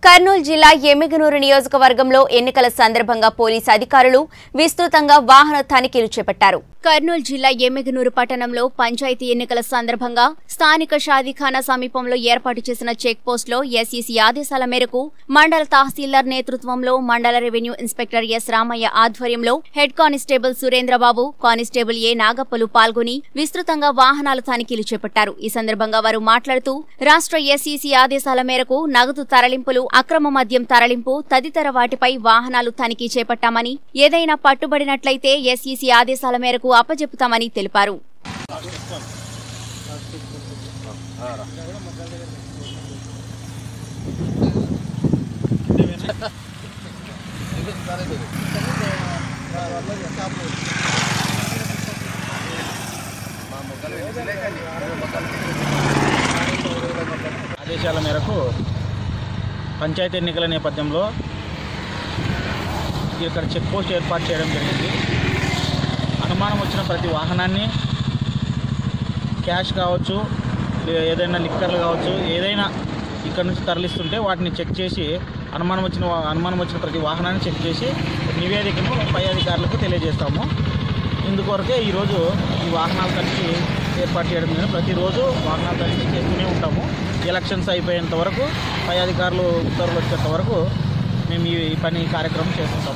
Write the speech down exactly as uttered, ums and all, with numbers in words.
కర్నూలు జిల్లా ఎమ్మిగనూరు నియోజకవర్గంలో ఎన్నికల సందర్భంగా పోలీసు అధికారులు విస్తృతంగా వాహన తనిఖీలు చేపట్టారు. కర్నూలు జిల్లా ఎమ్మిగనూరు పట్టణంలో పంచాయతీ ఎన్నికల సందర్భంగా స్థానిక షాదీఖానా సమీపంలో ఏర్పాటు చేసిన చెక్ పోస్టులో ఎస్ఈసీ ఆదేశాల మేరకు మండల తహసీల్దార్ నేతృత్వంలో మండల రెవెన్యూ ఇన్స్పెక్టర్ ఎస్ రామయ్య ఆధ్వర్యంలో head constable Surendrababu, constable A నాగప్పలు పాల్గొని విస్తృతంగా వాహనాల తనిఖీలు చేపట్టారు. ఈ సందర్భంగా వారు మాట్లాడుతూ రాష్ట్ర ఎస్ఈసీ ఆదేశాల మేరకు నగదు తరలింపులు, అక్రమ మద్యం తరలింపు తదితర వాటిపై వాహనాలు తనిఖీ చేపట్టామని, ఏదైనా పట్టుబడినట్లయితే ఎస్ఈసీ ఆదేశాల మేరకు అప్పజెపుతామని తెలిపారు. ఆదేశాల మేరకు పంచాయతీ ఎన్నికల నేపథ్యంలో ఇక్కడ చెక్ పోస్ట్ ఏర్పాటు చేయడం జరిగింది. అనుమానం వచ్చిన ప్రతి వాహనాన్ని క్యాష్ కావచ్చు, ఏదైనా లిక్కర్లు కావచ్చు, ఏదైనా ఇక్కడ నుంచి తరలిస్తుంటే వాటిని చెక్ చేసి అనుమానం వచ్చిన అనుమానం వచ్చిన ప్రతి వాహనాన్ని చెక్ చేసి నివేదికను పై అధికారులకు తెలియజేస్తాము. ఇందుకొరకే ఈరోజు ఈ వాహనాల తనిఖీ ఏర్పాటు చేయడం జరిగింది. ప్రతిరోజు వాహనాల తనిఖీ చేస్తూనే ఉంటాము. ఎలక్షన్స్ అయిపోయేంత వరకు, పై అధికారులు ఉత్తర్వులు వచ్చేంత వరకు మేము ఈ పని కార్యక్రమం చేస్తుంటాం.